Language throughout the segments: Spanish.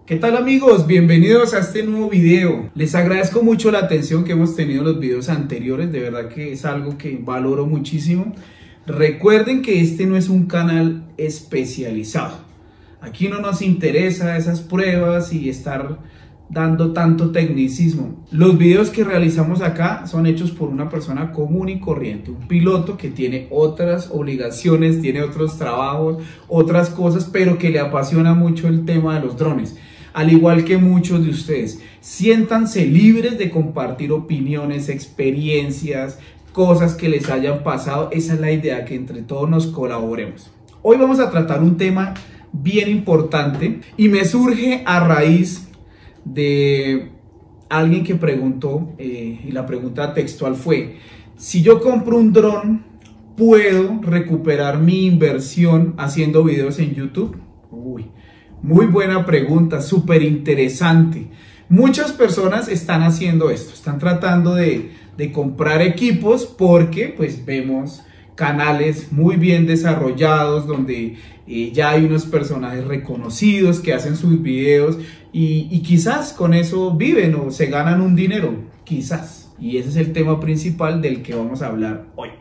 ¿Qué tal amigos? Bienvenidos a este nuevo video. Les agradezco mucho la atención que hemos tenido en los videos anteriores, de verdad que es algo que valoro muchísimo. Recuerden que este no es un canal especializado. Aquí no nos interesa esas pruebas y estar dando tanto tecnicismo. Los videos que realizamos acá son hechos por una persona común y corriente, un piloto que tiene otras obligaciones, tiene otros trabajos, otras cosas, pero que le apasiona mucho el tema de los drones. Al igual que muchos de ustedes, siéntanse libres de compartir opiniones, experiencias, cosas que les hayan pasado. Esa es la idea, que entre todos nos colaboremos. Hoy vamos a tratar un tema bien importante y me surge a raíz de alguien que preguntó, y la pregunta textual fue: si yo compro un dron, ¿puedo recuperar mi inversión haciendo videos en YouTube? Muy buena pregunta, súper interesante. Muchas personas están haciendo esto, están tratando de comprar equipos porque pues vemos canales muy bien desarrollados donde ya hay unos personajes reconocidos que hacen sus videos y quizás con eso viven o se ganan un dinero, quizás. Y ese es el tema principal del que vamos a hablar hoy.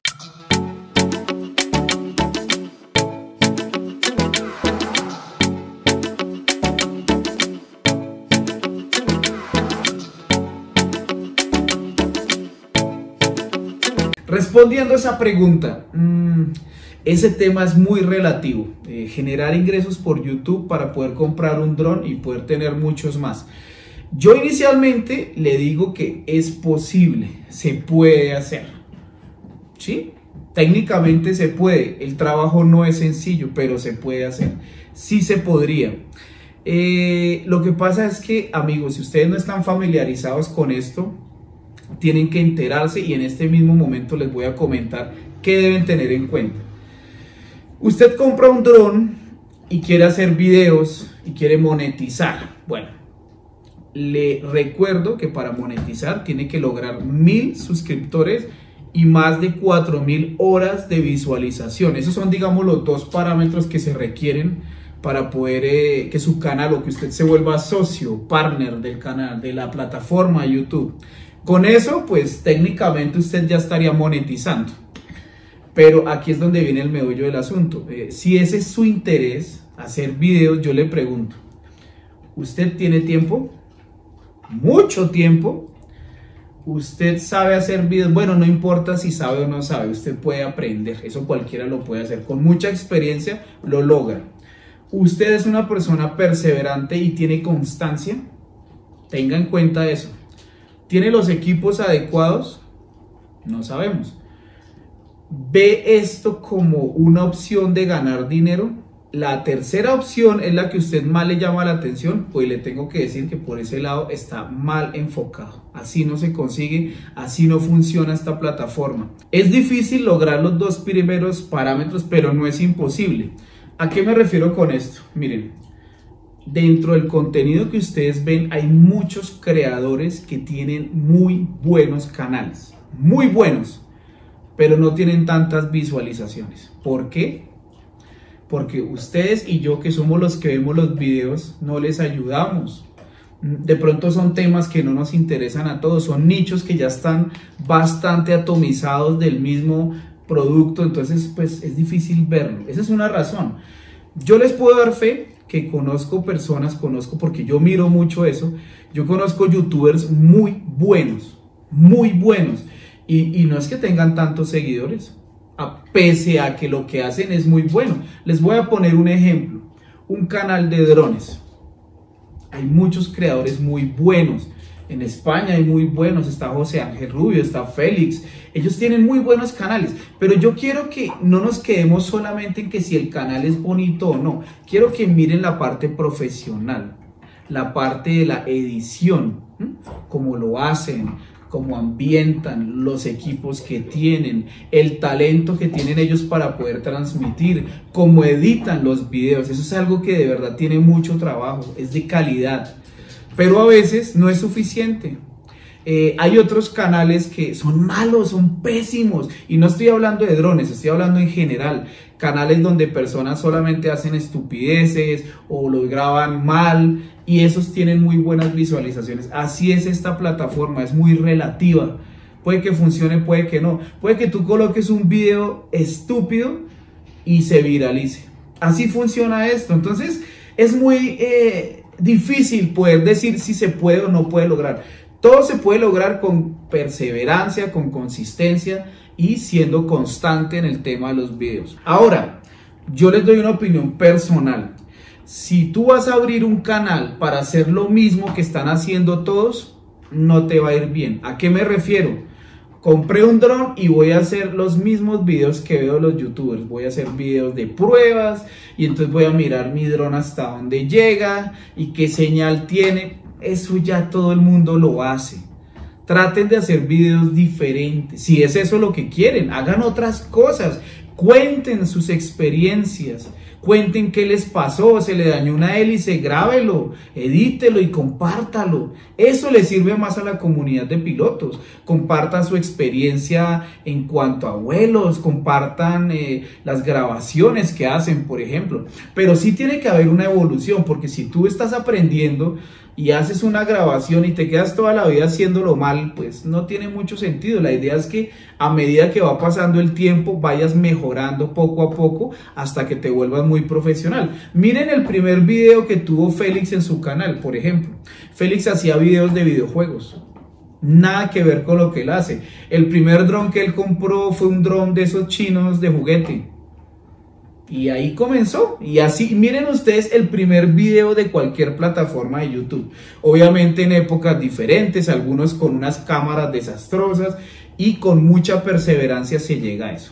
Respondiendo a esa pregunta, ese tema es muy relativo. Generar ingresos por YouTube para poder comprar un dron y poder tener muchos más. Yo inicialmente le digo que es posible, se puede hacer. ¿Sí? Técnicamente se puede. El trabajo no es sencillo, pero se puede hacer. Sí se podría. Lo que pasa es que, amigos, si ustedes no están familiarizados con esto, tienen que enterarse y en este mismo momento les voy a comentar qué deben tener en cuenta. Usted compra un dron y quiere hacer videos y quiere monetizar. Bueno, le recuerdo que para monetizar tiene que lograr 1000 suscriptores y más de 4000 horas de visualización. Esos son, digamos, los dos parámetros que se requieren para poder que su canal, o que usted se vuelva socio, partner del canal, de la plataforma YouTube. Con eso, pues técnicamente usted ya estaría monetizando. Pero aquí es donde viene el meollo del asunto. Si ese es su interés, hacer videos, yo le pregunto: ¿usted tiene tiempo? ¿Mucho tiempo? ¿Usted sabe hacer videos? Bueno, no importa si sabe o no sabe, usted puede aprender. Eso cualquiera lo puede hacer. Con mucha experiencia lo logra. ¿Usted es una persona perseverante y tiene constancia? Tenga en cuenta eso. ¿Tiene los equipos adecuados? No sabemos. ¿Ve esto como una opción de ganar dinero? La tercera opción es la que a usted más le llama la atención. Pues le tengo que decir que por ese lado está mal enfocado. Así no se consigue, así no funciona esta plataforma. Es difícil lograr los dos primeros parámetros, pero no es imposible. ¿A qué me refiero con esto? Miren. Dentro del contenido que ustedes ven hay muchos creadores que tienen muy buenos canales, muy buenos, pero no tienen tantas visualizaciones. ¿Por qué? Porque ustedes y yo, que somos los que vemos los videos, no les ayudamos. De pronto son temas que no nos interesan a todos, son nichos que ya están bastante atomizados del mismo producto, entonces pues es difícil verlo. Esa es una razón. Yo les puedo dar fe que conozco personas, porque yo miro mucho eso, yo conozco youtubers muy buenos, y no es que tengan tantos seguidores, pese a que lo que hacen es muy bueno. Les voy a poner un ejemplo, un canal de drones. Hay muchos creadores muy buenos. En España hay muy buenos, está José Ángel Rubio, está Félix, ellos tienen muy buenos canales, pero yo quiero que no nos quedemos solamente en que si el canal es bonito o no, quiero que miren la parte profesional, la parte de la edición, cómo lo hacen, cómo ambientan, los equipos que tienen, el talento que tienen ellos para poder transmitir, cómo editan los videos. Eso es algo que de verdad tiene mucho trabajo, es de calidad. Pero a veces no es suficiente. Hay otros canales que son malos, son pésimos. Y no estoy hablando de drones, estoy hablando en general. Canales donde personas solamente hacen estupideces o los graban mal. y esos tienen muy buenas visualizaciones. Así es esta plataforma, es muy relativa. Puede que funcione, puede que no. Puede que tú coloques un video estúpido y se viralice. Así funciona esto. Entonces es muy difícil poder decir si se puede o no puede lograr. Todo se puede lograr con perseverancia, con consistencia y siendo constante en el tema de los videos. Ahora, yo les doy una opinión personal. Si tú vas a abrir un canal para hacer lo mismo que están haciendo todos, no te va a ir bien. ¿A qué me refiero? Compré un dron y voy a hacer los mismos videos que veo los youtubers. Voy a hacer videos de pruebas y entonces voy a mirar mi dron hasta dónde llega y qué señal tiene. Eso ya todo el mundo lo hace. Traten de hacer videos diferentes. Si es eso lo que quieren, hagan otras cosas. Cuenten sus experiencias. Cuenten qué les pasó, se le dañó una hélice, grábelo, edítelo y compártalo. Eso le sirve más a la comunidad de pilotos. Compartan su experiencia en cuanto a vuelos, compartan las grabaciones que hacen, por ejemplo. Pero sí tiene que haber una evolución, porque si tú estás aprendiendo y haces una grabación y te quedas toda la vida haciéndolo mal, pues no tiene mucho sentido. La idea es que a medida que va pasando el tiempo vayas mejorando poco a poco hasta que te vuelvas muy profesional. Miren el primer video que tuvo Félix en su canal, por ejemplo. Félix hacía videos de videojuegos. Nada que ver con lo que él hace. El primer dron que él compró fue un dron de esos chinos de juguete. Y ahí comenzó, y así, miren ustedes el primer video de cualquier plataforma de YouTube, obviamente en épocas diferentes, algunos con unas cámaras desastrosas, y con mucha perseverancia se llega a eso.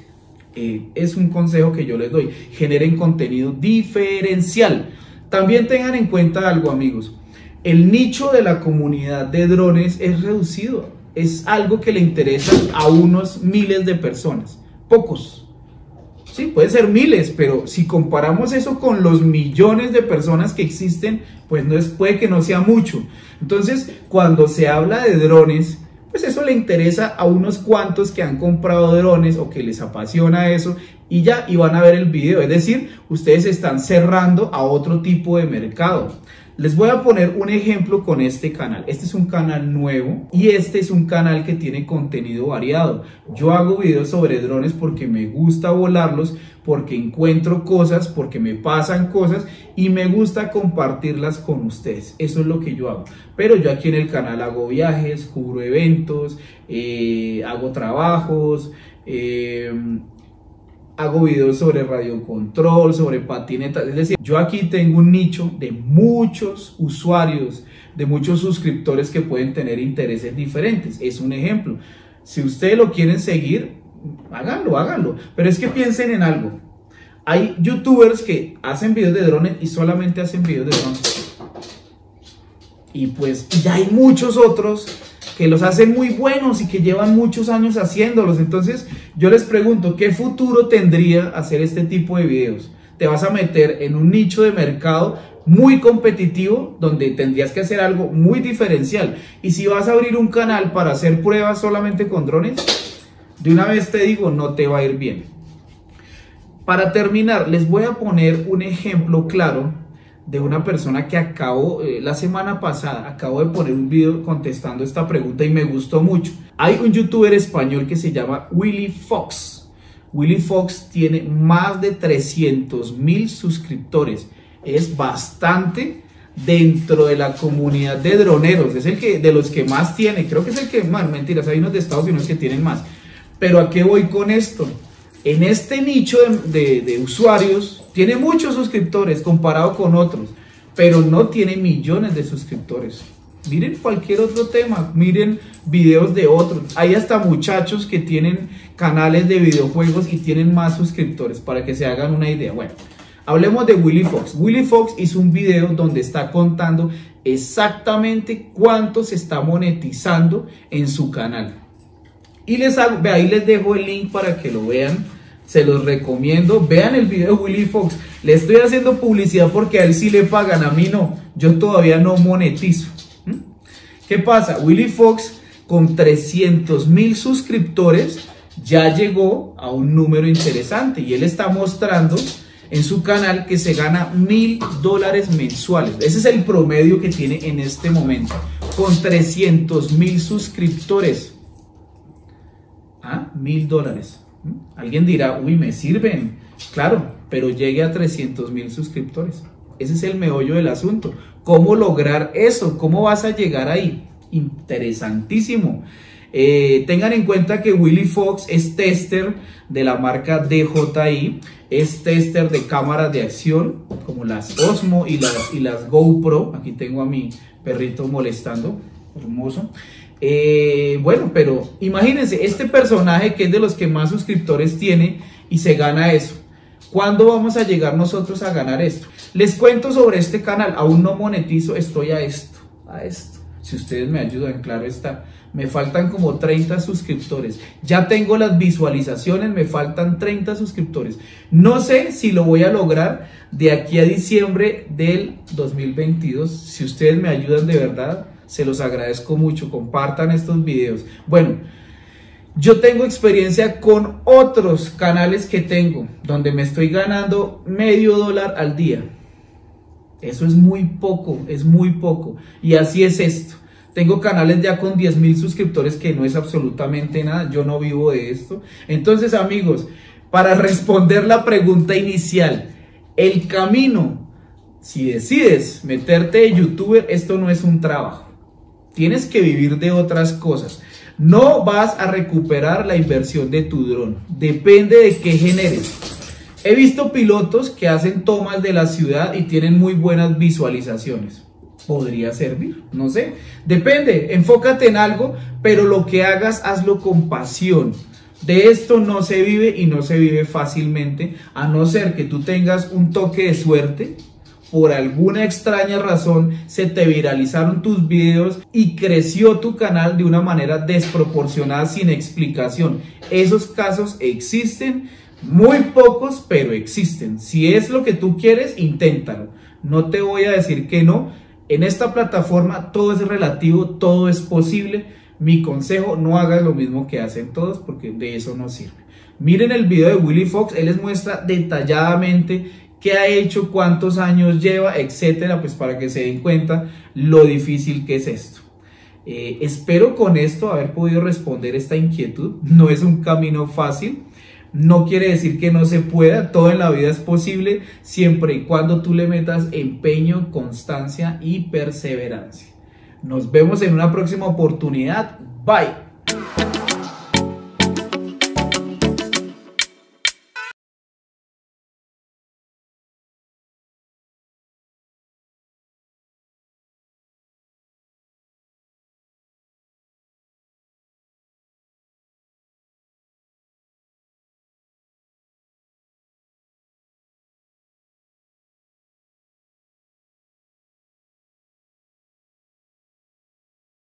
Es un consejo que yo les doy, generen contenido diferencial. También tengan en cuenta algo, amigos, el nicho de la comunidad de drones es reducido, es algo que le interesa a unos miles de personas, pocos. Sí, puede ser miles, pero si comparamos eso con los millones de personas que existen, pues puede que no sea mucho. Entonces, cuando se habla de drones, pues eso le interesa a unos cuantos que han comprado drones o que les apasiona eso y ya, y van a ver el video. Es decir, ustedes están cerrando a otro tipo de mercado. Les voy a poner un ejemplo con este canal. Este es un canal nuevo y este es un canal que tiene contenido variado. Yo hago videos sobre drones porque me gusta volarlos, porque encuentro cosas, porque me pasan cosas y me gusta compartirlas con ustedes. Eso es lo que yo hago. Pero yo aquí en el canal hago viajes, cubro eventos, hago trabajos, hago videos sobre radiocontrol, sobre patinetas. Es decir, yo aquí tengo un nicho de muchos usuarios, de muchos suscriptores que pueden tener intereses diferentes. Es un ejemplo. Si ustedes lo quieren seguir, háganlo, háganlo. Pero es que piensen en algo. Hay youtubers que hacen videos de drones y solamente hacen videos de drones. Y pues ya hay muchos otros que los hacen muy buenos y que llevan muchos años haciéndolos. Entonces yo les pregunto, ¿qué futuro tendría hacer este tipo de videos? Te vas a meter en un nicho de mercado muy competitivo donde tendrías que hacer algo muy diferencial. Y si vas a abrir un canal para hacer pruebas solamente con drones, de una vez te digo, no te va a ir bien. Para terminar, les voy a poner un ejemplo claro de una persona que la semana pasada, acabo de poner un video contestando esta pregunta y me gustó mucho. Hay un youtuber español que se llama Willy Fox. Willy Fox tiene más de 300,000 suscriptores. Es bastante dentro de la comunidad de droneros. Es el que de los que más tiene. Creo que es el que más, mentiras, hay unos de Estados Unidos que tienen más. Pero ¿a qué voy con esto? En este nicho de usuarios tiene muchos suscriptores comparado con otros, pero no tiene millones de suscriptores. Miren cualquier otro tema, miren videos de otros. Hay hasta muchachos que tienen canales de videojuegos y tienen más suscriptores, para que se hagan una idea. Bueno, hablemos de Willy Fox. Willy Fox hizo un video donde está contando exactamente cuánto se está monetizando en su canal. Y ahí les dejo el link para que lo vean. Se los recomiendo. Vean el video de Willy Fox. Le estoy haciendo publicidad porque a él sí le pagan, a mí no. Yo todavía no monetizo. ¿Qué pasa? Willy Fox con 300,000 suscriptores ya llegó a un número interesante y él está mostrando en su canal que se gana $1000 mensuales. Ese es el promedio que tiene en este momento, con 300.000 suscriptores. ¿Ah? $1000. Alguien dirá, uy, me sirven. Claro, pero llegue a 300.000 suscriptores. Ese es el meollo del asunto. ¿Cómo lograr eso? ¿Cómo vas a llegar ahí? Interesantísimo. Tengan en cuenta que Willy Fox es tester de la marca DJI, es tester de cámaras de acción como las Osmo y las GoPro. Aquí tengo a mi perrito molestando, hermoso. Bueno, pero imagínense, este personaje que es de los que más suscriptores tiene y se gana eso. ¿Cuándo vamos a llegar nosotros a ganar esto? Les cuento sobre este canal, aún no monetizo, estoy a esto. Si ustedes me ayudan, claro está. Me faltan como 30 suscriptores. Ya tengo las visualizaciones, me faltan 30 suscriptores. No sé si lo voy a lograr de aquí a diciembre del 2022. Si ustedes me ayudan de verdad, se los agradezco mucho. Compartan estos videos. Bueno, yo tengo experiencia con otros canales que tengo, donde me estoy ganando $0.50 al día. Eso es muy poco, es muy poco. Y así es esto. Tengo canales ya con 10.000 suscriptores, que no es absolutamente nada. Yo no vivo de esto. Entonces, amigos, para responder la pregunta inicial, el camino, si decides meterte de youtuber, esto no es un trabajo. Tienes que vivir de otras cosas. No vas a recuperar la inversión de tu dron. Depende de qué generes. He visto pilotos que hacen tomas de la ciudad y tienen muy buenas visualizaciones. ¿Podría servir? No sé. Depende. Enfócate en algo, pero lo que hagas, hazlo con pasión. De esto no se vive y no se vive fácilmente, a no ser que tú tengas un toque de suerte. Por alguna extraña razón se te viralizaron tus videos y creció tu canal de una manera desproporcionada, sin explicación. Esos casos existen, muy pocos, pero existen. Si es lo que tú quieres, inténtalo. No te voy a decir que no. En esta plataforma todo es relativo, todo es posible. Mi consejo, no hagas lo mismo que hacen todos, porque de eso no sirve. Miren el video de Willy Fox, él les muestra detalladamente qué ha hecho, cuántos años lleva, etcétera, pues para que se den cuenta lo difícil que es esto. Espero con esto haber podido responder esta inquietud. No es un camino fácil, no quiere decir que no se pueda, todo en la vida es posible, siempre y cuando tú le metas empeño, constancia y perseverancia. Nos vemos en una próxima oportunidad. Bye.